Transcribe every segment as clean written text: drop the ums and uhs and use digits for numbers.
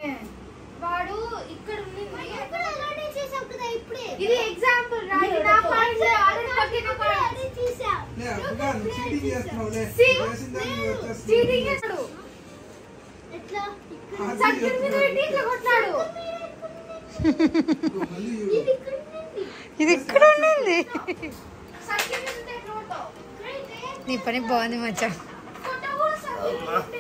వాడు ఇక్కడ ఇది ఎగ్జాంపుల్ రాజు నా పాయింట్ ఆర్డర్ పట్టిన పాయింట్ తీసా లే అబ్బా చీటింగ్ చేస్తున్నావు లే చీటింగ్ చేస్తాడు ఎట్లా సర్టిఫికెట్ ఇట్లా కొట్టాడు ఇది ఇక్కడ ఉంది సర్టిఫికెట్ ఫోటో నీ పని బాగుంది మచ్చా ఫోటో కూడా సర్టిఫికెట్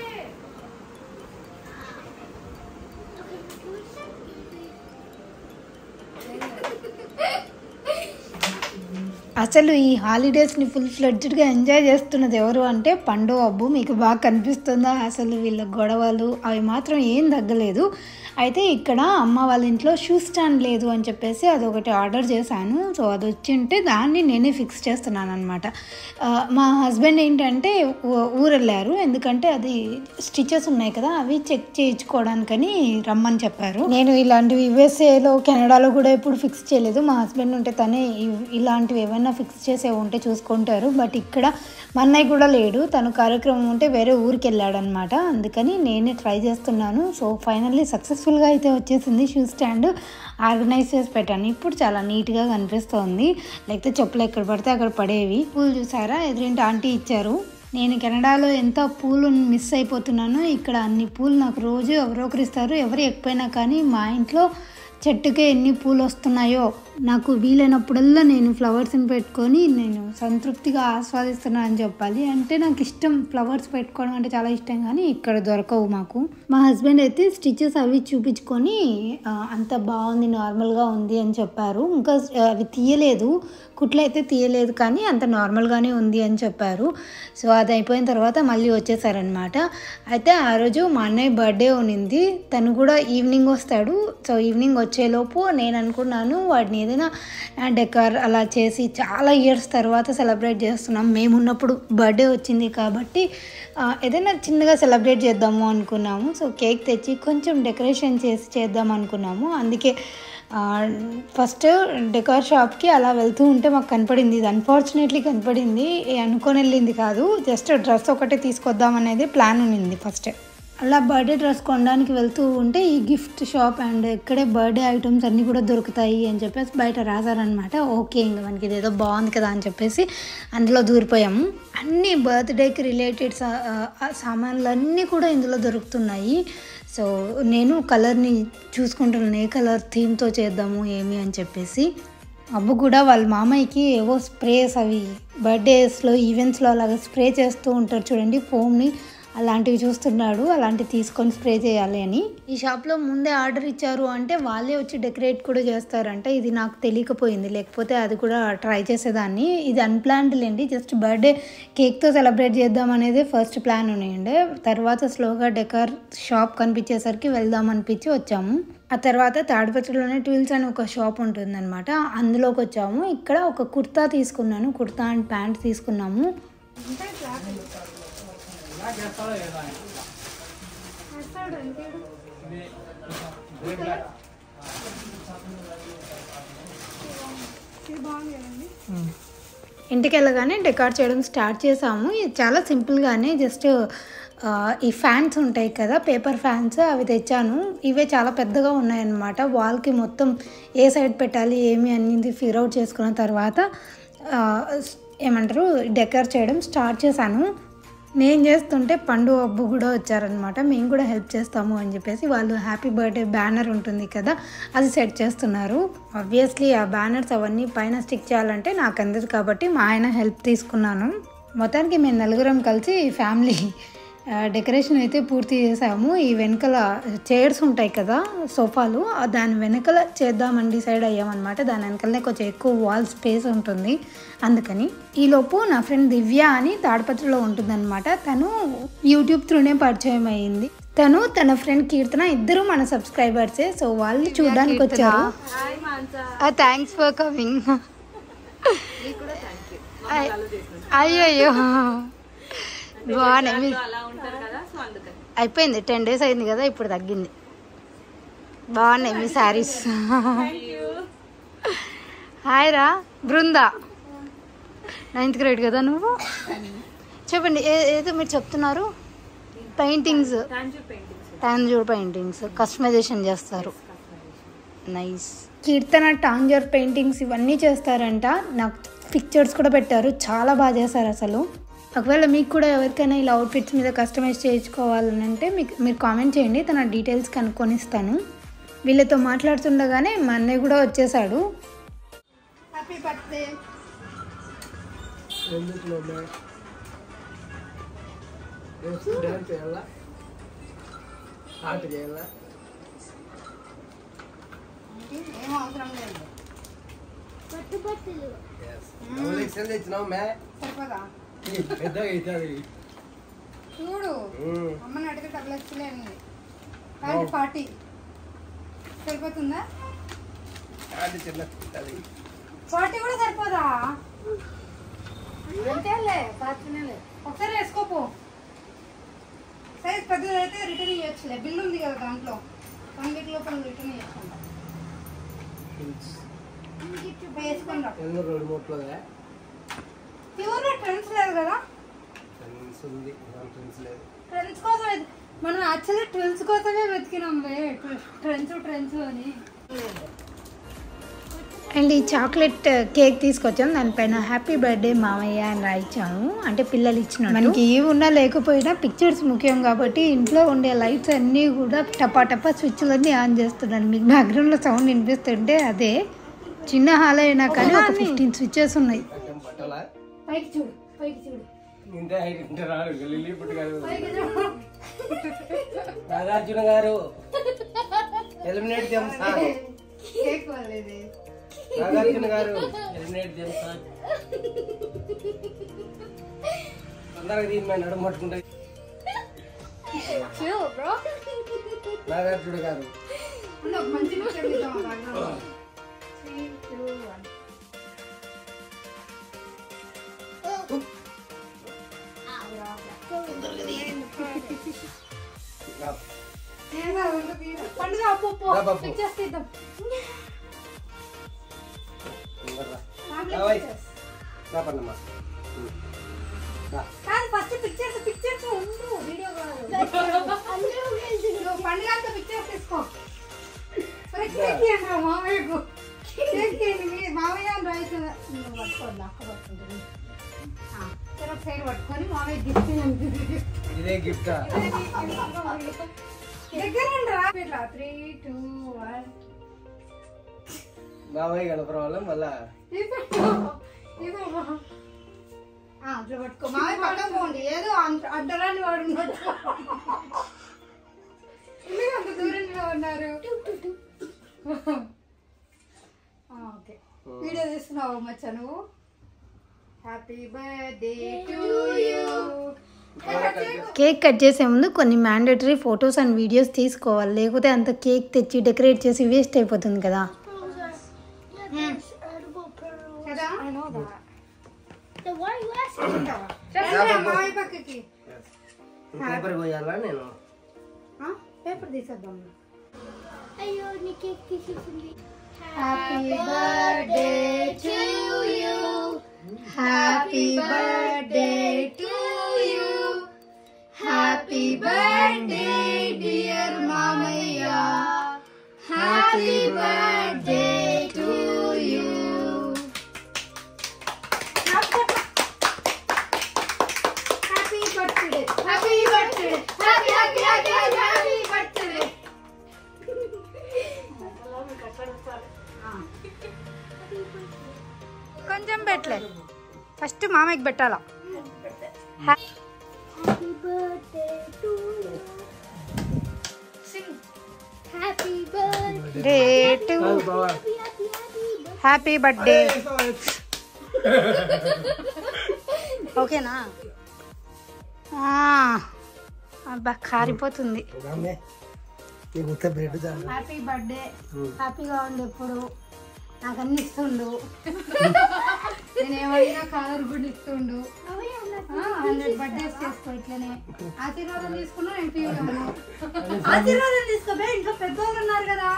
అసలు ఈ హాలిడేస్ని ఫుల్ ఫ్లెడ్జ్డ్గా ఎంజాయ్ చేస్తున్నది ఎవరు అంటే పండు అబ్బు. మీకు బాగా కనిపిస్తుందా? అసలు వీళ్ళ గొడవలు అవి మాత్రం ఏం తగ్గలేదు. అయితే ఇక్కడ అమ్మ వాళ్ళ ఇంట్లో షూ స్టాండ్ లేదు అని చెప్పేసి అదొకటి ఆర్డర్ చేశాను. సో అది వచ్చి ఉంటే దాన్ని నేనే ఫిక్స్ చేస్తున్నాను అనమాట. మా హస్బెండ్ ఏంటంటే ఊరు వెళ్ళారు, ఎందుకంటే అది స్టిచెస్ ఉన్నాయి కదా అవి చెక్ చేయించుకోవడానికని రమ్మని చెప్పారు. నేను ఇలాంటివి యూఎస్ఏలో కెనడాలో కూడా ఎప్పుడు ఫిక్స్ చేయలేదు. మా హస్బెండ్ ఉంటే తనే ఇలాంటివి ఏమైనా ఫిక్స్ చేసే ఉంటే చూసుకుంటారు. బట్ ఇక్కడ మా అన్నయ్య కూడా లేడు, తను కార్యక్రమం ఉంటే వేరే ఊరికి వెళ్ళాడనమాట. అందుకని నేనే ట్రై చేస్తున్నాను. సో ఫైనల్లీ సక్సెస్ఫుల్గా అయితే వచ్చేసింది. షూ స్టాండ్ ఆర్గనైజ్ చేసి పెట్టాను. ఇప్పుడు చాలా నీట్గా కనిపిస్తుంది. లేకపోతే చెప్పులు ఎక్కడ పడితే అక్కడ పడేవి. పూలు చూసారా, ఎదురింటి ఆంటీ ఇచ్చారు. నేను కెనడాలో ఎంత పూలు మిస్ అయిపోతున్నానో ఇక్కడ అన్ని పూలు నాకు రోజు ఎవరో ఒకరు ఇస్తారు. ఎవరు ఎక్కిపోయినా కానీ మా ఇంట్లో చెట్టుకే ఎన్ని పూలు వస్తున్నాయో నాకు వీలైనప్పుడల్లా నేను ఫ్లవర్స్ని పెట్టుకొని నేను సంతృప్తిగా ఆస్వాదిస్తున్నాను అని చెప్పాలి. అంటే నాకు ఇష్టం, ఫ్లవర్స్ పెట్టుకోవడం అంటే చాలా ఇష్టం, కానీ ఇక్కడ దొరకవు మాకు. మా హస్బెండ్ అయితే స్టిచెస్ అవి చూపించుకొని అంత బాగుంది, నార్మల్గా ఉంది అని చెప్పారు. ఇంకా అవి తీయలేదు, కుట్లు అయితే తీయలేదు, కానీ అంత నార్మల్గానే ఉంది అని చెప్పారు. సో అది అయిపోయిన తర్వాత మళ్ళీ వచ్చేసారనమాట. అయితే ఆ రోజు మా అన్నయ్య బర్త్డే ఉన్నింది, తను కూడా ఈవినింగ్ వస్తాడు. సో ఈవినింగ్ వచ్చేలోపు నేను అనుకున్నాను వాడిని ఏదైనా డెకర్ అలా చేసి చాలా ఇయర్స్ తర్వాత సెలబ్రేట్ చేస్తున్నాం. మేమున్నప్పుడు బర్త్డే వచ్చింది కాబట్టి ఏదైనా చిన్నగా సెలబ్రేట్ చేద్దాము అనుకున్నాము. సో కేక్ తెచ్చి కొంచెం డెకరేషన్ చేసి చేద్దాం అనుకున్నాము. అందుకే ఫస్ట్ డెకార్ షాప్కి అలా వెళ్తూ ఉంటే మాకు కనపడింది. ఇది అన్ఫార్చునేట్లీ కనపడింది, అనుకొని వెళ్ళింది కాదు. జస్ట్ డ్రెస్ ఒకటే తీసుకొద్దాం అనేది ప్లాన్ ఉన్నింది ఫస్ట్. అలా బర్త్డే డ్రెస్ కొనడానికి వెళ్తూ ఉంటే ఈ గిఫ్ట్ షాప్ అండ్ ఇక్కడే బర్త్డే ఐటమ్స్ అన్నీ కూడా దొరుకుతాయి అని చెప్పేసి బయట రాశారనమాట. ఓకే, ఇంకా మనకి ఇదేదో బాగుంది కదా అని చెప్పేసి అందులో దూరిపోయాము. అన్ని బర్త్డేకి రిలేటెడ్ సామాన్లు అన్నీ కూడా ఇందులో దొరుకుతున్నాయి. సో నేను కలర్ని చూసుకుంటున్నాను, ఏ కలర్ థీమ్తో చేద్దాము ఏమి అని చెప్పేసి. అబ్బు కూడా వాళ్ళ మామయ్యకి ఏవో స్ప్రేస్, అవి బర్త్డేస్లో ఈవెంట్స్లో అలాగ స్ప్రే చేస్తూ ఉంటారు చూడండి ఫోమ్ని, అలాంటివి చూస్తున్నాడు. అలాంటివి తీసుకొని స్ప్రే చేయాలి అని. ఈ షాప్లో ముందే ఆర్డర్ ఇచ్చారు అంటే వాళ్ళే వచ్చి డెకరేట్ కూడా చేస్తారంట. ఇది నాకు తెలియకపోయింది, లేకపోతే అది కూడా ట్రై చేసేదాన్ని. ఇది అన్ప్లాన్డ్ లేండి, జస్ట్ బర్త్డే కేక్తో సెలబ్రేట్ చేద్దాం అనేది ఫస్ట్ ప్లాన్ ఉన్నాయండి. తర్వాత స్లోగా డెకార్ షాప్ కనిపించేసరికి వెళ్దాం అనిపించి వచ్చాము. ఆ తర్వాత తాడిపత్రిలోనే ట్విల్స్ అని ఒక షాప్ ఉంటుందన్నమాట, అందులోకి వచ్చాము. ఇక్కడ ఒక కుర్తా తీసుకున్నాను, కుర్తా అండ్ ప్యాంట్ తీసుకున్నాము. ఇంటికి వెళ్ళగానే డెకార్ చేయడం స్టార్ట్ చేసాము. ఇది చాలా సింపుల్గానే, జస్ట్ ఈ ఫ్యాన్స్ ఉంటాయి కదా, పేపర్ ఫ్యాన్స్, అవి తెచ్చాను. ఇవే చాలా పెద్దగా ఉన్నాయన్నమాట. వాల్కి మొత్తం ఏ సైడ్ పెట్టాలి ఏమి అనేది ఫిగర్ అవుట్ చేసుకున్న తర్వాత ఏమంటారు డెకార్ చేయడం స్టార్ట్ చేశాను. నేను చేస్తుంటే పండు అబ్బు కూడా వచ్చారనమాట. మేము కూడా హెల్ప్ చేస్తాము అని చెప్పేసి వాళ్ళు హ్యాపీ బర్త్డే బ్యానర్ ఉంటుంది కదా అది సెట్ చేస్తున్నారు. ఆబ్వియస్లీ ఆ బ్యానర్స్ అవన్నీ పైన స్టిక్ చేయాలంటే నాకు అందదు కాబట్టి మా ఆయన హెల్ప్ తీసుకున్నాను. మొత్తానికి మేము నలుగురం కలిసి ఫ్యామిలీ డెకరేషన్ అయితే పూర్తి చేసాము. ఈ వెనకల చైర్స్ ఉంటాయి కదా సోఫాలు, దాని వెనకల చేద్దామని డిసైడ్ అయ్యామన్నమాట. దాని వెనకలనే కొంచెం ఎక్కువ వాల్ స్పేస్ ఉంటుంది అందుకని. ఈలోపు నా ఫ్రెండ్ దివ్య అని తాడిపత్రిలో ఉంటుందన్నమాట. తను యూట్యూబ్ త్రూనే పరిచయం అయ్యింది. తను తన ఫ్రెండ్ కీర్తన ఇద్దరు మన సబ్స్క్రైబర్సే. సో వాళ్ళు చూడడానికి వచ్చారు. Thanks for coming. అయ్యో బాగున్నాయి. అయిపోయింది 10 days అయింది కదా, ఇప్పుడు తగ్గింది. బాగున్నాయి మీ శారీస్. హాయ్ రా బృందా, 9th grade కదా నువ్వు? చెప్పండి ఏదో మీరు చెప్తున్నారు. పెయింటింగ్స్ టాంజూర్ పెయింటింగ్స్ కస్టమైజేషన్ చేస్తారు. నైస్. కీర్తన టాంజూర్ పెయింటింగ్స్ ఇవన్నీ చేస్తారంట. నాకు పిక్చర్స్ కూడా పెట్టారు, చాలా బాగా చేస్తారు అసలు. ఒకవేళ మీకు కూడా ఎవరికైనా ఇలా అవుట్ఫిట్స్ మీద కస్టమైజ్ చేయించుకోవాలని అంటే మీరు కామెంట్ చేయండి, తన డీటెయిల్స్ కనుక్కొని ఇస్తాను. వీళ్ళతో మాట్లాడుతుండగానే మా అన్నయ్య కూడా వచ్చేసాడు. Happy birthday. ఏం అవసరం లేదు. సరిపోదా? చూడు అమ్మని అడిగితే తగలొచ్చలేని పార్టీ సరిపోతుందా? పార్టీ కూడా సరిపోదా? అంతేలే, ఒకసారి వేసుకోపో. సైజ్ పెద్దది అయితే రిటర్న్ ఇవ్వచ్చులే, బిల్ ఉంది కదా దాంట్లో. 1 వీక్ లోపల రిటర్న్ ఇవ్వకుండా వేసుకుంటా. ప్యూర్ ట్రెండ్స్ లేదు కదా? ట్రెండ్స్ కోసం మనం యాక్చువల్లీ ట్రెండ్స్ కోసమే వెతికినాం. ట్రెండ్స్ అని. అండ్ ఈ చాక్లెట్ కేక్ తీసుకొచ్చాము, దానిపైన హ్యాపీ బర్త్డే మామయ్య అని రాయించాము. అంటే పిల్లలు ఇచ్చిన మనకి ఏవి ఉన్నా లేకపోయినా పిక్చర్స్ ముఖ్యం కాబట్టి ఇంట్లో ఉండే లైట్స్ అన్నీ కూడా టపా స్విచ్లన్నీ ఆన్ చేస్తున్నాను. మీకు బ్యాక్గ్రౌండ్లో సౌండ్ వినిపిస్తుంటే అదే. చిన్న హాల్ అయినా కానీ ఒక 15 స్విచ్చెస్ ఉన్నాయి. పైకి చూడు, పైకి చూడు. నాగార్జున గారు ఎలిమినేట్ కేక్ వాళ్ళేది. నాగార్జున గారు ఎలిమినేట్ చేస్తా. తొందరగా దీని మీద నడుము పట్టుకుంటే నాగార్జున గారు మంచి పిక్చర్ తీద్దాం. 3, 2, 1. పండుగ పిక్చర్స్ తీద్దాం. ఫస్ట్ పిక్చర్స్ ఉండు, వీడియో పండుగ పిక్చర్స్ తీసుకో. మామయ్యకు మామయ్య రైతు పట్టుకోండి, అక్క పట్టుకుంటుంది. సైడ్ పట్టుకొని మామయ్య గిఫ్ట్ ఇదే గిఫ్ట్ దగ్గర 3, 2, 1. బాబాయ్ గణపరం వల్ల మళ్ళా అట్లా పట్టుకో. మామయ్య పక్కన పోండి, ఏదో అడ్డరాని వాడు ఉన్నట్టు. అంత దూరంలో ఉన్నారు. ఓకే, వీడియో తీస్తున్నావు మచ్చా నువ్వు. Happy birthday to you. Cake cut చేసే ముందు కొన్ని మ్యాండేటరీ ఫొటోస్ అండ్ వీడియోస్ తీసుకోవాలి, లేకపోతే అంత కేక్ తెచ్చి డెకరేట్ చేసి వేస్ట్ అయిపోతుంది కదా. పేపర్ పోయాలా నేను? పేపర్ తీసేద్దాం. అయ్యో నీ కేక్ తీసేసింది. Happy birthday to you. Happy birthday to you. Happy birthday dear మామయ్య. Happy birthday to you. Happy birthday, happy birthday, happy happy happy happy birthday. కొంచెం పెట్టలే, ఫస్ట్ మామయ్యకి పెట్టాలా. Happy birthday to you. Happy birthday to happy birthday. ఓకేనా? అబ్బా కారిపోతుంది. Happy birthday, హ్యాపీగా ఉండు ఎప్పుడు. నాకు అన్ని ఇస్తుండు, నేనేమైనా కలర్ కూడా ఇస్తుండు. 100 బర్త్డేస్ చేసుకో ఇట్లనే. ఆశీర్వాదం తీసుకున్నా నేను ఫీల్. ఆశీర్వాదం తీసుకోబే, ఇంట్లో పెద్దవాళ్ళు ఉన్నారు కదా.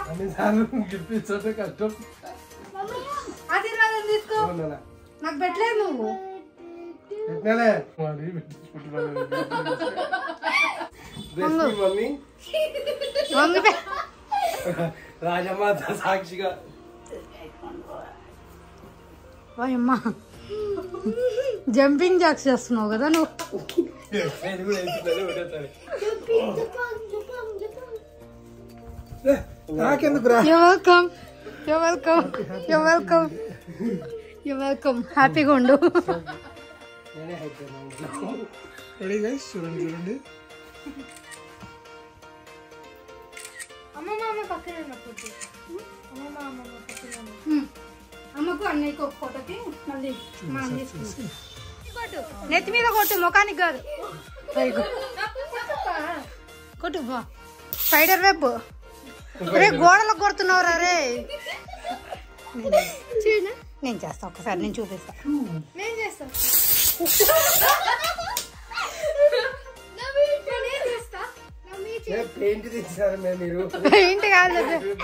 ఆశీర్వాదం తీసుకో. నాకు పెట్టలేదు నువ్వు. మమ్మీ వంగిపే రాజమాత సాక్షిగా అమ్మా జంపింగ్ జాక్స్ చేస్తున్నావు కదా నువ్వు. నేను కూడా వేసుకున్నాను, ఒకటేసారి. నాకెందుకు రా? You're welcome. You're welcome. You're welcome. You're welcome. హ్యాపీగా ఉండు. నేనే అయిపోయాను ఇంట్లో. రెడీ గైస్, చూడండి చూడండి. అమ్మకు అన్నయ్యకు ఒక ఫోటోకి మళ్ళీ మనం తీసుకుంటాం. నెత్తి మీద కొట్టు, ముఖానికి కాదు. కొట్టు బా. స్పైడర్ వెబ్ రే, గోడలకు కొడుతున్నావురా రే. నేను చేస్తా, ఒకసారి నేను చూపిస్తా. పెయింట్ తీసారు మీరు. పెయింట్ కాదు,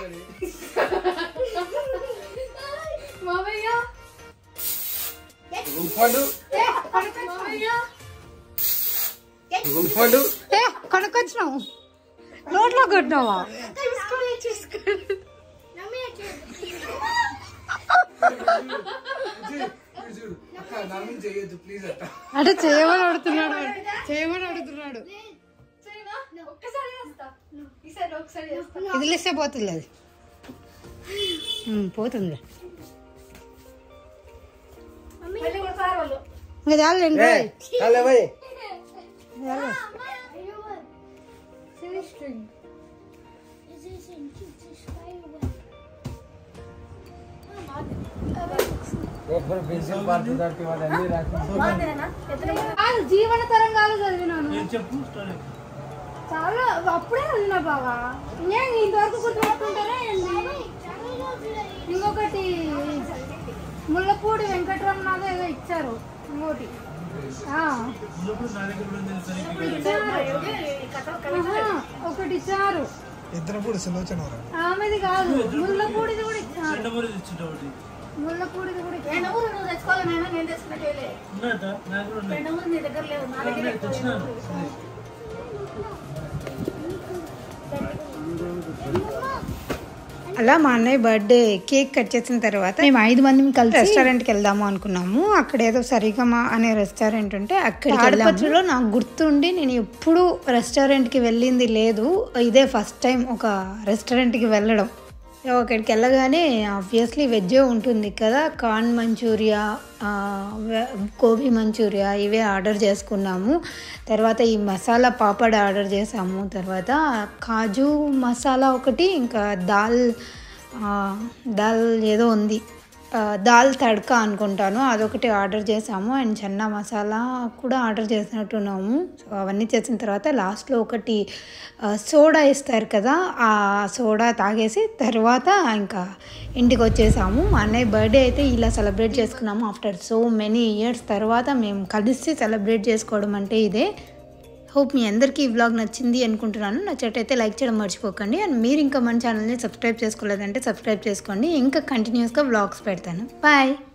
కొనుక్కొచ్చినావు, నోట్లో కొట్టినావా? అంటే చేయమని అడుగుతున్నాడు, చేయమని అడుగుతున్నాడు. ఇది లిస్తే పోతుంది, అది పోతుంది. ఇంకా చాలండి. జీవన తరంగాలు చదివినాను చాలా, అప్పుడే చదివినా బాగా. నేను ఇంతవరకు గుర్తుపెట్టుకుంటారా? ఇంకొకటి ముళ్ళపూడి వెంకటరమణాథ్ ఏదో ఇచ్చారు, ఇంకోటి ఒకటి ఇచ్చారు. ఆమెది కాదు, ముళ్ళపూడిది కూడా ఇచ్చారు. ముళ్ళపూడిది కూడా అలా మా అన్నయ్య బర్త్డే కేక్ కట్ చేసిన తర్వాత మేము 5 మంది కలిసి రెస్టారెంట్కి వెళ్దాము అనుకున్నాము. అక్కడ ఏదో సరిగమా అనే రెస్టారెంట్ ఉంటే అక్కడ ఆడపత్రిలో నాకు గుర్తుండి నేను ఎప్పుడు రెస్టారెంట్కి వెళ్ళింది లేదు. ఇదే ఫస్ట్ టైం ఒక రెస్టారెంట్కి వెళ్ళడం. అక్కడికి వెళ్ళగానే ఆబ్వియస్లీ వెజ్జే ఉంటుంది కదా. కార్న్ మంచూరియా, గోబీ మంచూరియా ఇవే ఆర్డర్ చేసుకున్నాము. తర్వాత ఈ మసాలా పాపడ్ ఆర్డర్ చేసాము. తర్వాత కాజు మసాలా ఒకటి, ఇంకా దాల్ ఏదో ఉంది, దాల్ తడ్కా అనుకుంటాను, అదొకటి ఆర్డర్ చేసాము. అండ్ చన్నా మసాలా కూడా ఆర్డర్ చేసినట్టున్నాము. సో అవన్నీ చేసిన తర్వాత లాస్ట్లో ఒకటి సోడా ఇస్తారు కదా, ఆ సోడా తాగేసి తర్వాత ఇంకా ఇంటికి వచ్చేసాము. మా అన్నయ్య బర్త్డే అయితే ఇలా సెలబ్రేట్ చేసుకున్నాము. ఆఫ్టర్ సో మెనీ ఇయర్స్ తర్వాత మేము కలిసి సెలబ్రేట్ చేసుకోవడం అంటే ఇదే. హోప్ మీ అందరికీ ఈ వ్లాగ్ నచ్చింది అనుకుంటున్నాను. నచ్చటైతే లైక్ చేయడం మర్చిపోకండి. అండ్ మీరు ఇంకా మన ఛానల్ని సబ్స్క్రైబ్ చేసుకోలేదంటే సబ్స్క్రైబ్ చేసుకోండి. ఇంకా కంటిన్యూస్గా వ్లాగ్స్ పెడతాను. బాయ్.